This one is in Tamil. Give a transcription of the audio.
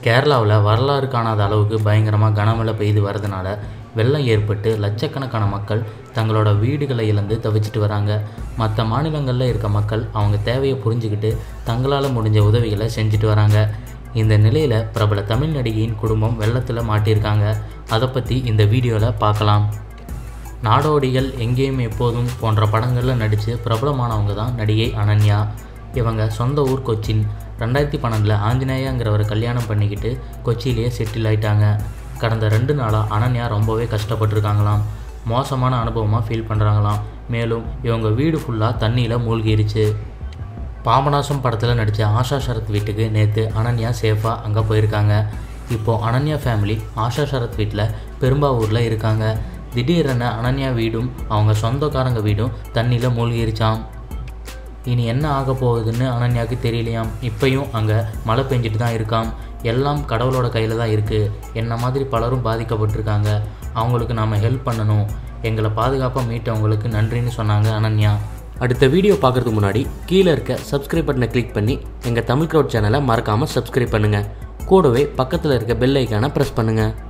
கேரளாவில் வரலாறு காணாத அளவுக்கு பயங்கரமாக கனமழை பெய்து வரதுனால வெள்ளம் ஏற்பட்டு லட்சக்கணக்கான மக்கள் தங்களோட வீடுகளை இழந்து தவிச்சிட்டு வராங்க. மற்ற மாநிலங்களில் இருக்க மக்கள் அவங்க தேவையை புரிஞ்சுக்கிட்டு தங்களால் முடிஞ்ச உதவிகளை செஞ்சுட்டு வராங்க. இந்த நிலையில் பிரபல தமிழ் நடிகையின் குடும்பம் வெள்ளத்தில் மாட்டியிருக்காங்க. அதை பற்றி இந்த வீடியோவில் பார்க்கலாம். நாடோடிகள் எங்கேயும் எப்போதும் போன்ற படங்களில் நடித்து பிரபலமானவங்க தான் நடிகை அனன்யா. இவங்க சொந்த ஊர் கொச்சின். 2012 ஆஞ்சநேயாங்கிறவரை கல்யாணம் பண்ணிக்கிட்டு கொச்சியிலேயே செட்டில் ஆகிட்டாங்க. கடந்த 2 நாளாக அனன்யா ரொம்பவே கஷ்டப்பட்டுருக்காங்களாம். மோசமான அனுபவமாக ஃபீல் பண்ணுறாங்களாம். மேலும் இவங்க வீடு ஃபுல்லாக தண்ணியில் மூழ்கிருச்சு. பாபநாசம் படத்தில் நடித்த ஆஷா சரத் வீட்டுக்கு நேற்று அனன்யா சேஃபாக அங்கே போயிருக்காங்க. இப்போது அனன்யா ஃபேமிலி ஆஷா சரத் வீட்டில் பெரும்பாவூரில் இருக்காங்க. திடீரென அனன்யா வீடும் அவங்க சொந்தக்காரங்க வீடும் தண்ணியில் மூழ்கிருச்சாம். இனி என்ன ஆக போகுதுன்னு அனன்யாவுக்கு தெரியலையாம். இப்பையும் அங்கே மழை பெஞ்சிட்டு தான் இருக்காம். எல்லாம் கடவுளோட கையில் தான் இருக்குது. என்ன மாதிரி பலரும் பாதிக்கப்பட்டிருக்காங்க. அவங்களுக்கு நாம் ஹெல்ப் பண்ணணும். எங்களை பாதுகாப்பாக மீட்டவங்களுக்கு நன்றின்னு சொன்னாங்க அனன்யா. அடுத்த வீடியோ பார்க்குறதுக்கு முன்னாடி கீழே இருக்க சப்ஸ்கிரைப் பட்டனை கிளிக் பண்ணி எங்கள் தமிழ் க்ரௌட் சேனலை மறக்காமல் சப்ஸ்கிரைப் பண்ணுங்கள். கூடவே பக்கத்தில் இருக்க பெல் ஐக்கானை ப்ரெஸ் பண்ணுங்கள்.